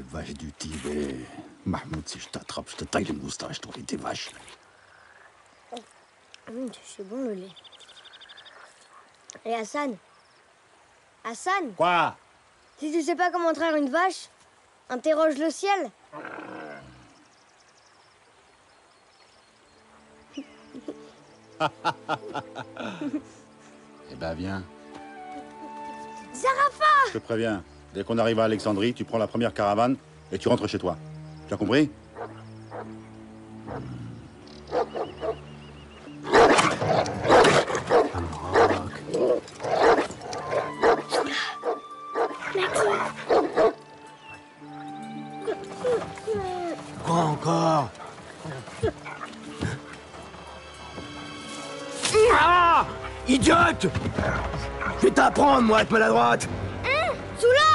vaches du Tibet. Mahmoud, si je t'attrape, je te taille les moustaches, toi et tes vaches. C'est bon le lait. Et Hassan? Hassan? Quoi? Si tu sais pas comment traire une vache, interroge le ciel. Eh ben, viens. Zarafa! Je te préviens, dès qu'on arrive à Alexandrie, tu prends la première caravane et tu rentres chez toi. Tu as compris? Quoi encore? Ah! Idiote! Je vais t'apprendre, moi, à être maladroite! Soula!